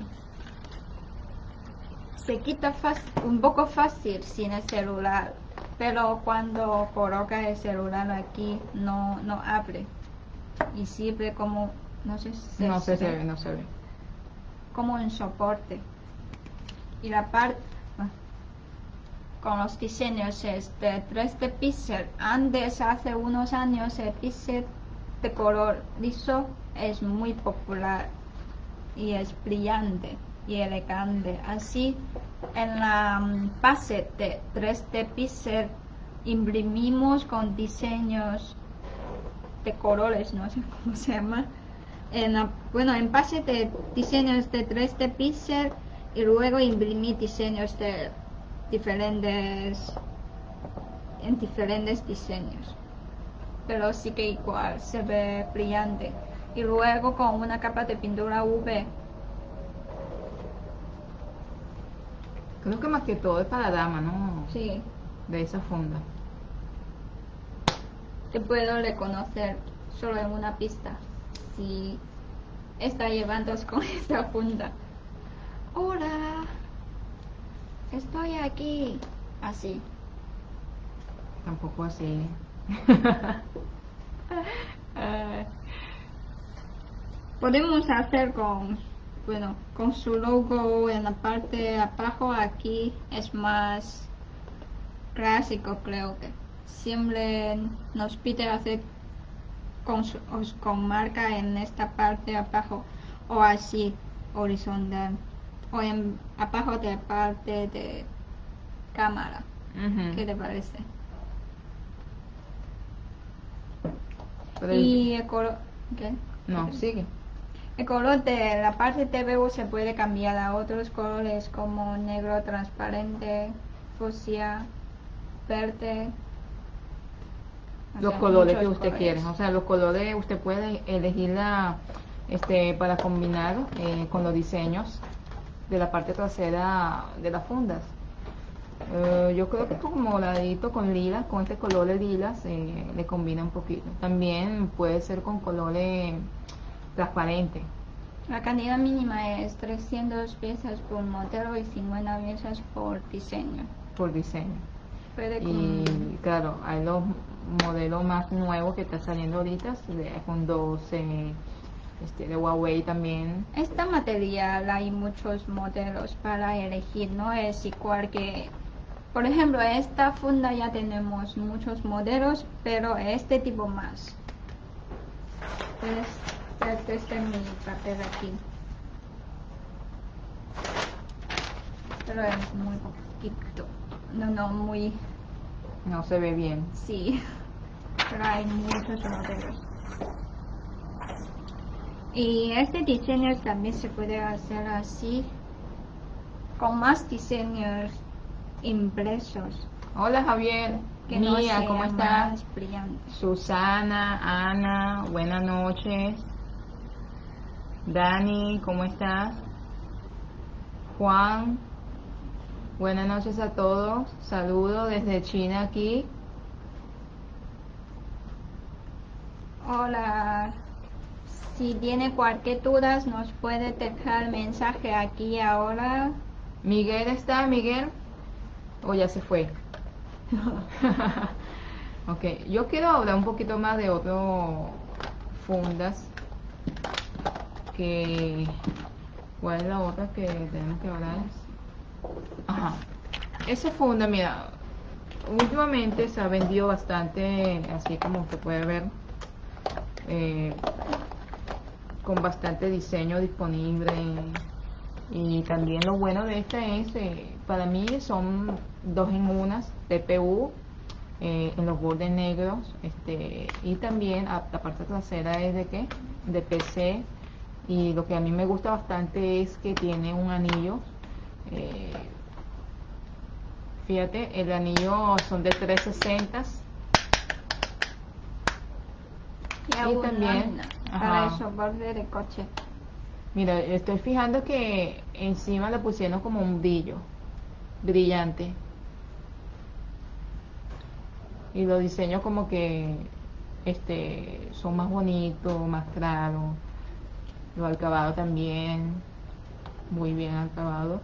Se quita un poco fácil sin el celular, pero cuando coloca el celular aquí no abre y sirve como, no sé si No se ve. como un soporte. Y la parte con los diseños es de 3D pixel. Antes, hace unos años, el pixel de color liso es muy popular. y es brillante y elegante. Así, en la base de 3D Pixel imprimimos con diseños de colores, no sé cómo se llama. En base de diseños de 3D Pixel y luego imprimir diseños de diferentes diseños, pero sí que igual se ve brillante. Y luego con una capa de pintura UV. Creo que más que todo es para dama, ¿no? Sí, De esa funda. te puedo reconocer solo en una pista si está llevando con esta funda. Hola, estoy aquí. Así. Tampoco así. Podemos hacer con su logo en la parte de abajo. Aquí es más clásico, creo que siempre nos pide hacer con marca en esta parte de abajo o así horizontal o en abajo de parte de cámara. ¿Qué te parece? Y el color, ¿qué? No, sigue. El color de la parte TVU se puede cambiar a otros colores como negro transparente, fucsia, verde. Los colores que usted quiere, o sea, los colores usted puede elegirla para combinar con los diseños de la parte trasera de las fundas. Yo creo que como moradito con lilas, con este color de lilas le combina un poquito. También puede ser con colores transparentes. La cantidad mínima es 300 piezas por modelo y 50 piezas por diseño. Por diseño. Puede Y claro, hay los modelos más nuevos que están saliendo ahorita, con 12, de Huawei también. Esta material hay muchos modelos para elegir, no es igual que, por ejemplo, esta funda ya tenemos muchos modelos, pero este tipo más. Puedes ver desde mi papel aquí. Pero es muy poquito. No, muy... No se ve bien. Sí, pero hay muchos modelos. Y este diseño también se puede hacer así, con más diseños impresos. Hola Javier, Que Mía, no ¿cómo sea estás? más brillante. Susana, Ana, buenas noches. Dani, ¿cómo estás? Juan, buenas noches a todos. Saludos desde China aquí. Hola, si tiene cualquier duda nos puede dejar mensaje aquí ahora. Miguel está, Miguel, o ya se fue. Ok, yo quiero hablar un poquito más de otras fundas. ¿Cuál es la otra que tenemos que hablar? Ajá, esa funda, mira, últimamente se ha vendido bastante, así como usted puede ver, con bastante diseño disponible. Y también lo bueno de esta es, para mí son 2 en 1 TPU en los bordes negros, y también la parte trasera es de ¿qué? De PC. Y lo que a mí me gusta bastante es que tiene un anillo, fíjate, el anillo son de 360 Y también para el ajá, soporte de coche. mira, estoy fijando que encima le pusieron como un brillo brillante y los diseños como que son más bonitos, más claros. Los acabados también muy bien acabados.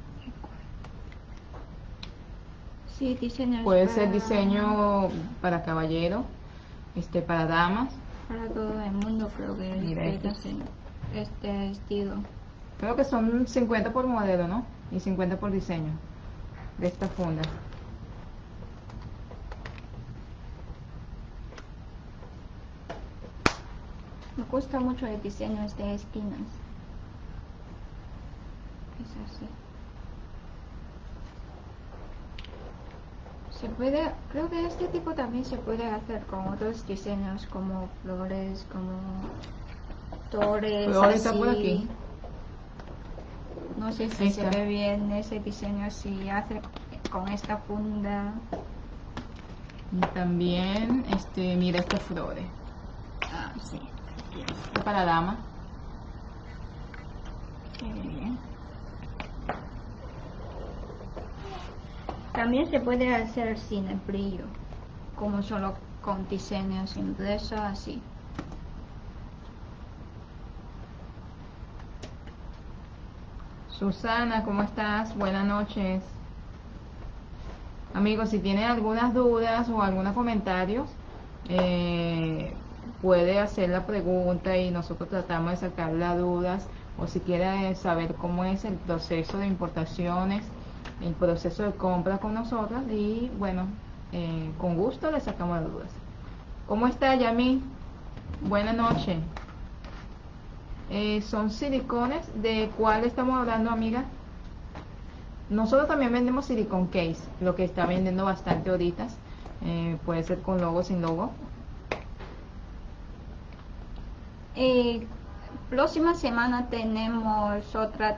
Sí, diseños Puede para... ser diseño para caballero, para damas. Para todo el mundo creo que Mira este estilo. Creo que son 50 por modelo, ¿no? Y 50 por diseño de esta funda. Me gusta mucho el diseño de esquinas. Es así. Se puede, creo que este tipo también se puede hacer con otros diseños como flores, como torres, Flores así. está por aquí. No sé si Ahí se está. ve bien ese diseño si hace con esta funda. Y también, mira estas flores. Ah, sí. Esto para dama. Qué bien. También se puede hacer sin el brillo, como solo con diseños impresos así. Susana, ¿cómo estás? Buenas noches. Amigos, si tienen algunas dudas o algunos comentarios, puede hacer la pregunta y nosotros tratamos de sacar las dudas, o si quiere saber cómo es el proceso de importaciones, el proceso de compra con nosotras, y bueno, con gusto le sacamos las dudas. ¿Cómo está, Yami? Buenas noches. ¿Son silicones? ¿De cuál estamos hablando, amiga? Nosotros también vendemos silicone case, lo que está vendiendo bastante ahorita. Puede ser con logo, sin logo. Próxima semana tenemos otra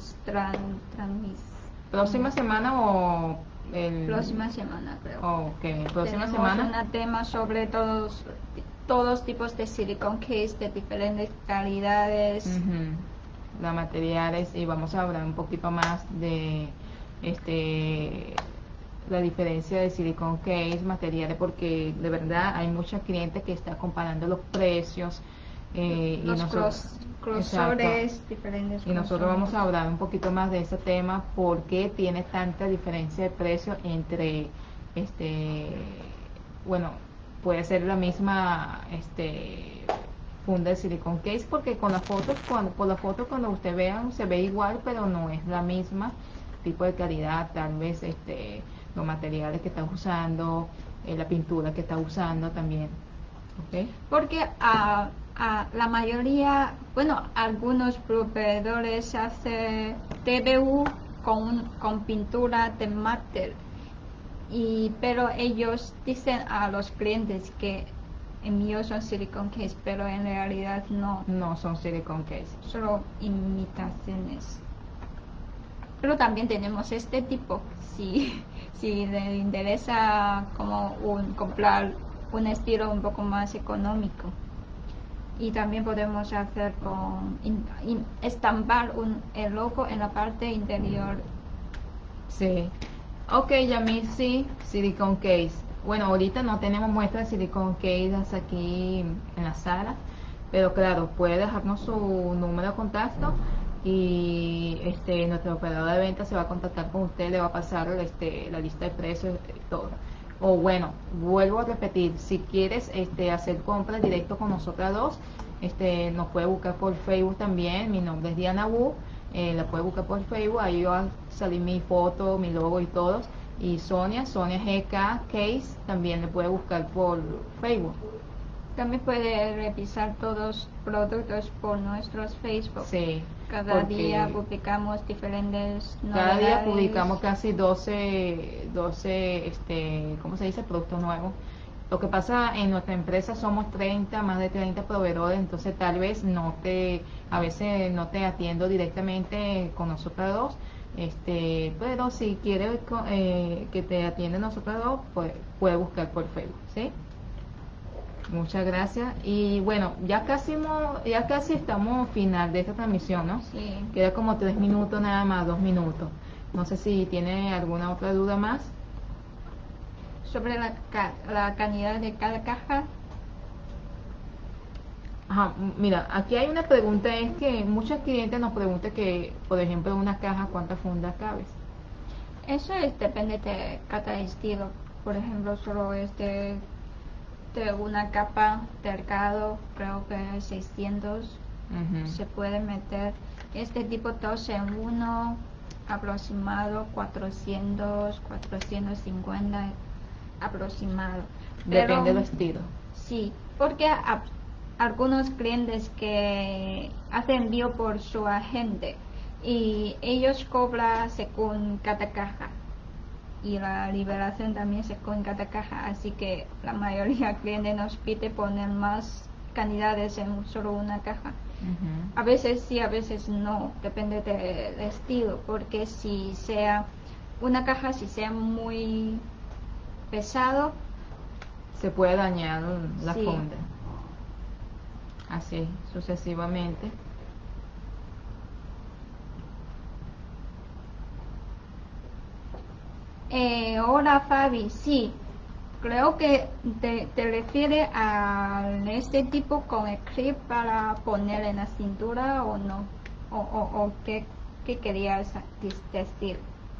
¿Próxima semana o el...? próxima semana, creo. Ok, próxima Tenemos semana. un tema sobre todos tipos de silicone case de diferentes calidades. Los materiales, y vamos a hablar un poquito más de la diferencia de silicone case, materiales, porque de verdad hay muchos clientes que están comparando los precios, y Los nosotros, grosores, exacto, diferentes y nosotros grosores. vamos a hablar un poquito más de ese tema, porque tiene tanta diferencia de precio entre bueno, puede ser la misma funda de silicone case, porque con las fotos, por la foto cuando usted vean se ve igual, pero no es la misma tipo de calidad, tal vez los materiales que está usando, la pintura que está usando también. ¿Okay? Porque la mayoría, bueno, algunos proveedores hacen TBU con pintura de mate, pero ellos dicen a los clientes que en mío son silicone case, pero en realidad No son silicone case. solo imitaciones. Pero también tenemos este tipo, si le interesa como comprar un estilo un poco más económico. Y también podemos hacer con estampar el logo en la parte interior. Sí. Ok, Yamil, sí, silicone case. Bueno, ahorita no tenemos muestra de silicone case aquí en la sala, pero claro, puede dejarnos su número de contacto y nuestro operador de venta se va a contactar con usted, le va a pasar la lista de precios y todo. O bueno, vuelvo a repetir, si quieres hacer compras directo con nosotras dos, nos puede buscar por Facebook también. Mi nombre es Diana Wu, la puede buscar por Facebook, ahí va a salir mi foto, mi logo y todo. Y Sonia GK Case, también le puede buscar por Facebook. También puede revisar todos los productos por nuestros Facebook. Sí, Cada día publicamos diferentes novedades. Cada día publicamos casi 12 ¿cómo se dice? Productos nuevos. Lo que pasa en nuestra empresa somos más de 30 proveedores, entonces tal vez a veces no te atiendo directamente con nosotros dos, pero si quieres que te atienda nosotros dos, pues puede buscar por Facebook, ¿sí? Muchas gracias. Y bueno, ya casi estamos final de esta transmisión, ¿no? Sí. Queda como 3 minutos nada más, 2 minutos. No sé si tiene alguna otra duda más. Sobre la calidad de cada caja. Ajá, mira, aquí hay una pregunta, es que muchos clientes nos preguntan que, por ejemplo, en una caja, ¿cuántas fundas cabes? Eso depende de cada estilo. Por ejemplo, solo de una capa delgado, creo que 600 se puede meter. Este tipo 2 en 1, aproximado 400, 450 aproximado. Depende del estilo. Sí, porque algunos clientes que hacen envío por su agente y ellos cobran según cada caja y la liberación también según cada caja, así que la mayoría de clientes nos pide poner más cantidades en solo una caja. A veces sí, a veces no, depende del estilo, porque si sea una caja, si sea muy pesado, se puede dañar la sí. funda, así sucesivamente. Hola Fabi, sí, creo que te refieres a este tipo con el clip para poner en la cintura o no, o qué querías decir.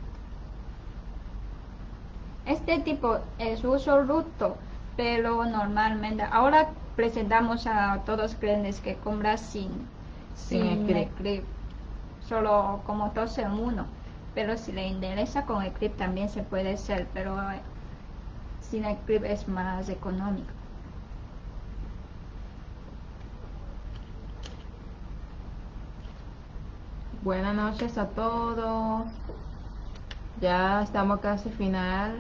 Este tipo es uso ruto, pero normalmente ahora presentamos a todos los clientes que compran sin el clip, solo como 2 en 1. Pero si le interesa con el clip también se puede hacer, pero sin el clip es más económico. Buenas noches a todos. Ya estamos casi final.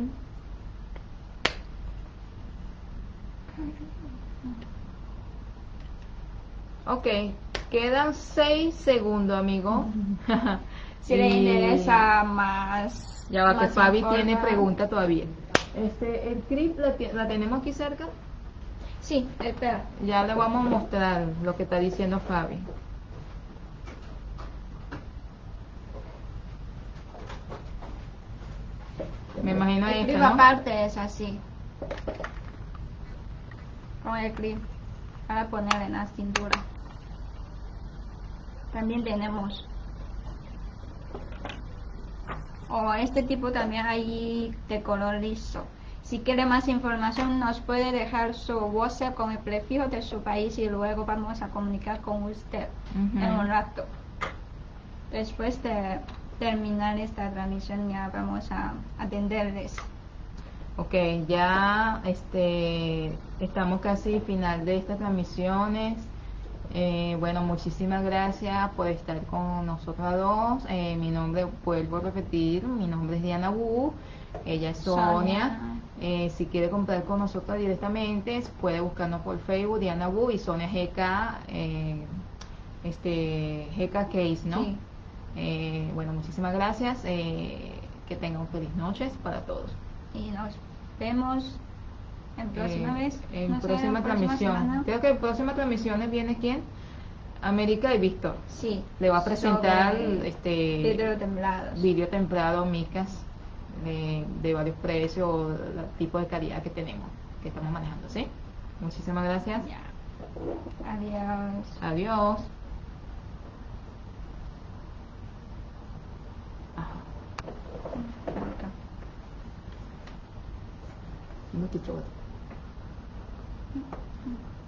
Ok, quedan 6 segundos, amigo. Si le interesa más. Ya va, que más Fabi tiene informa. pregunta todavía. El clip la tenemos aquí cerca. Sí, espera. Ya le vamos a mostrar lo que está diciendo Fabi. Me imagino El clip ¿no? aparte es así. Con el clip para poner en la cintura. También tenemos. O este tipo también hay de color liso. Si quiere más información nos puede dejar su WhatsApp con el prefijo de su país y luego vamos a comunicar con usted en un rato. Después de terminar esta transmisión ya vamos a atenderles. Ok, ya estamos casi final de estas transmisiones. Bueno, muchísimas gracias por estar con nosotros dos. Mi nombre, vuelvo a repetir, mi nombre es Diana Wu, ella es Sonia. Si quiere comprar con nosotros directamente, puede buscarnos por Facebook, Diana Wu y Sonia GK, GK Case, ¿no? Sí. Bueno, muchísimas gracias. Que tengan feliz noches para todos. Y nos vemos en próxima vez. En No sé, próxima transmisión. semana. Creo que en próxima transmisión viene quién. América y Víctor. Sí. Le va a presentar video templado micas de varios precios, el tipo de calidad que tenemos, que estamos manejando, ¿sí? Muchísimas gracias. Ya. Adiós. Adiós. Ajá. No te